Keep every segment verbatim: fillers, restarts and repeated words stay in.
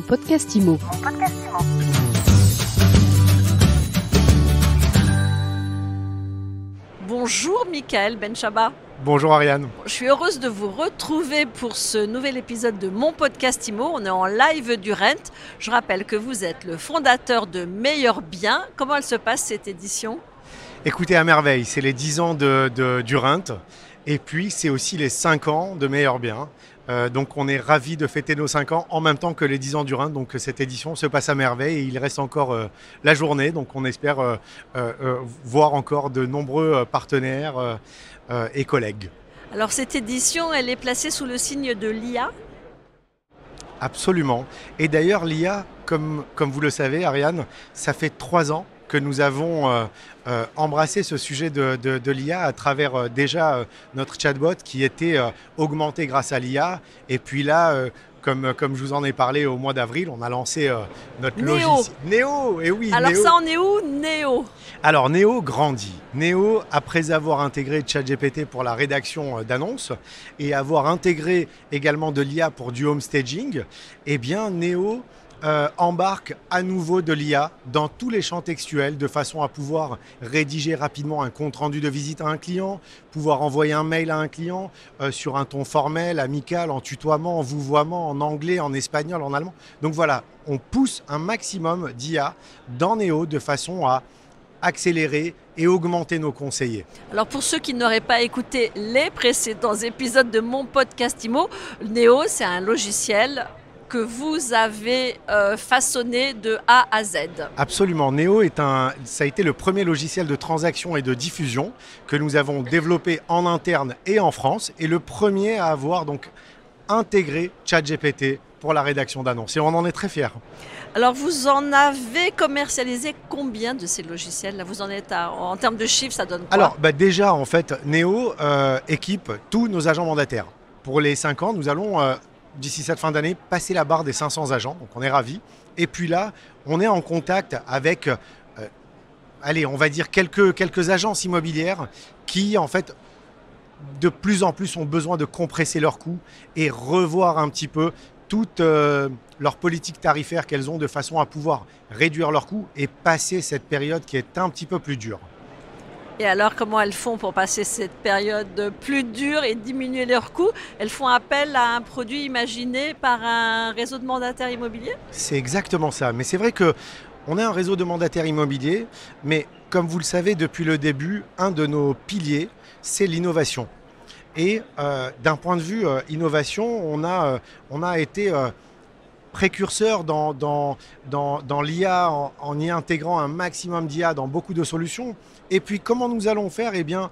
podcast Imo. Mon podcast Imo. Bonjour Michael Benchaba. Bonjour Ariane. Je suis heureuse de vous retrouver pour ce nouvel épisode de mon podcast Imo. On est en live du Rent. Je rappelle que vous êtes le fondateur de Meilleur Bien. Comment elle se passe cette édition ? Écoutez, à merveille, c'est les dix ans de, de, du Rent et puis c'est aussi les cinq ans de Meilleur Bien. Euh, donc on est ravis de fêter nos cinq ans en même temps que les dix ans du Rent. Donc cette édition se passe à merveille et il reste encore euh, la journée. Donc on espère euh, euh, euh, voir encore de nombreux euh, partenaires euh, euh, et collègues. Alors cette édition, elle est placée sous le signe de l'I A ? Absolument. Et d'ailleurs l'I A, comme, comme vous le savez Ariane, ça fait trois ans que nous avons euh, euh, embrassé ce sujet de, de, de l'I A à travers euh, déjà euh, notre chatbot qui était euh, augmenté grâce à l'I A. Et puis là, euh, comme, comme je vous en ai parlé au mois d'avril, on a lancé euh, notre Néo. logiciel. Néo, et oui. Alors Néo. ça en est où, Néo ? Alors Néo grandit. Néo, après avoir intégré ChatGPT pour la rédaction d'annonces et avoir intégré également de l'I A pour du home staging, eh bien Néo Euh, embarque à nouveau de l'I A dans tous les champs textuels de façon à pouvoir rédiger rapidement un compte rendu de visite à un client, pouvoir envoyer un mail à un client euh, sur un ton formel, amical, en tutoiement, en vouvoiement, en anglais, en espagnol, en allemand. Donc voilà, on pousse un maximum d'I A dans Néo de façon à accélérer et augmenter nos conseillers. Alors pour ceux qui n'auraient pas écouté les précédents épisodes de mon podcast Imo, Néo, c'est un logiciel que vous avez euh, façonné de A à Z. Absolument. Néo est un, ça a été le premier logiciel de transaction et de diffusion que nous avons développé en interne et en France et le premier à avoir donc intégré ChatGPT pour la rédaction d'annonces. Et on en est très fiers. Alors vous en avez commercialisé combien de ces logiciels ? Là, vous en êtes à, en termes de chiffres, ça donne quoi ? Alors bah déjà en fait, Néo euh, équipe tous nos agents mandataires. Pour les cinq ans, nous allons euh, d'ici cette fin d'année, passer la barre des cinq cents agents, donc on est ravis. Et puis là, on est en contact avec, euh, allez, on va dire quelques, quelques agences immobilières qui, en fait, de plus en plus ont besoin de compresser leurs coûts et revoir un petit peu toute euh, leur politique tarifaire qu'elles ont de façon à pouvoir réduire leurs coûts et passer cette période qui est un petit peu plus dure. Et alors, comment elles font pour passer cette période plus dure et diminuer leurs coûts ? Elles font appel à un produit imaginé par un réseau de mandataires immobiliers ? C'est exactement ça. Mais c'est vrai qu'on est un réseau de mandataires immobiliers, mais comme vous le savez depuis le début, un de nos piliers, c'est l'innovation. Et euh, d'un point de vue euh, innovation, on a, euh, on a été euh, précurseur dans, dans, dans, dans l'I A en, en y intégrant un maximum d'I A dans beaucoup de solutions. Et puis, comment nous allons faire ? Eh bien,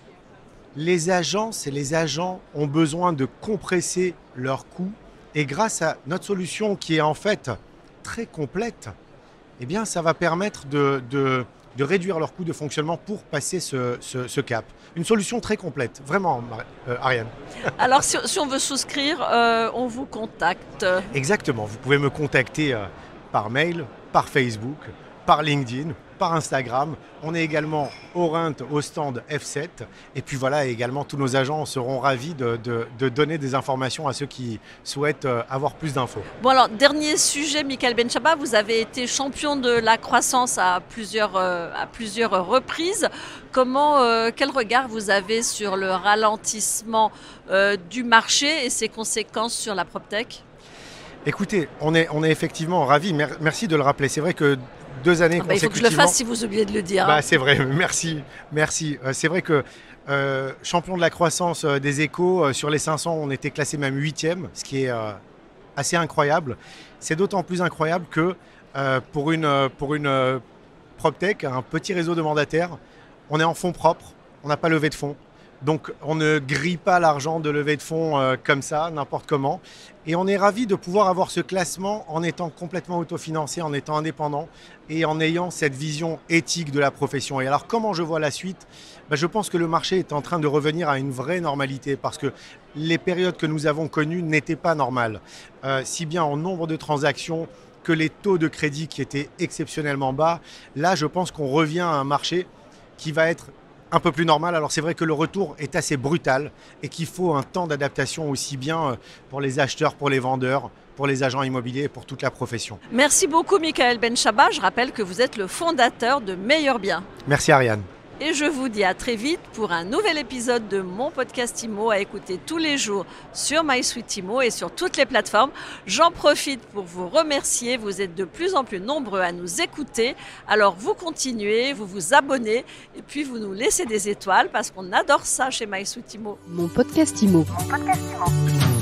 les agences et les agents ont besoin de compresser leurs coûts. Et grâce à notre solution qui est en fait très complète, eh bien, ça va permettre de, de, de réduire leurs coûts de fonctionnement pour passer ce, ce, ce cap. Une solution très complète, vraiment, euh, Ariane. Alors, si, si on veut souscrire, euh, on vous contacte. Exactement, vous pouvez me contacter euh, par mail, par Facebook, par LinkedIn, par Instagram. On est également au Rent, au stand F sept. Et puis voilà, et également tous nos agents seront ravis de, de, de donner des informations à ceux qui souhaitent euh, avoir plus d'infos. Bon alors, dernier sujet, Michael Benchaba, vous avez été champion de la croissance à plusieurs, euh, à plusieurs reprises. Comment, euh, quel regard vous avez sur le ralentissement euh, du marché et ses conséquences sur la PropTech ? Écoutez, on est, on est effectivement ravis. Merci de le rappeler. C'est vrai que deux années ah bah, consécutivement... Il faut que je le fasse si vous oubliez de le dire. Bah, hein. C'est vrai, merci. merci. Euh, c'est vrai que euh, champion de la croissance euh, des échos, euh, sur les cinq cents, on était classé même huitième, ce qui est euh, assez incroyable. C'est d'autant plus incroyable que euh, pour une, pour une euh, PropTech, un petit réseau de mandataires, on est en fonds propres, on n'a pas levé de fonds. Donc on ne grille pas l'argent de levée de fonds euh, comme ça, n'importe comment. Et on est ravis de pouvoir avoir ce classement en étant complètement autofinancé, en étant indépendant et en ayant cette vision éthique de la profession. Et alors comment je vois la suite ? Ben, je pense que le marché est en train de revenir à une vraie normalité parce que les périodes que nous avons connues n'étaient pas normales. Euh, si bien en nombre de transactions que les taux de crédit qui étaient exceptionnellement bas. Là, je pense qu'on revient à un marché qui va être un peu plus normal. Alors c'est vrai que le retour est assez brutal et qu'il faut un temps d'adaptation aussi bien pour les acheteurs, pour les vendeurs, pour les agents immobiliers et pour toute la profession. Merci beaucoup Michael Benchaba. Je rappelle que vous êtes le fondateur de Meilleur Bien. Merci Ariane. Et je vous dis à très vite pour un nouvel épisode de mon podcast Imo à écouter tous les jours sur MySuite Imo et sur toutes les plateformes. J'en profite pour vous remercier. Vous êtes de plus en plus nombreux à nous écouter. Alors vous continuez, vous vous abonnez et puis vous nous laissez des étoiles parce qu'on adore ça chez MySuite Imo. Mon podcast Imo. Mon podcast Imo.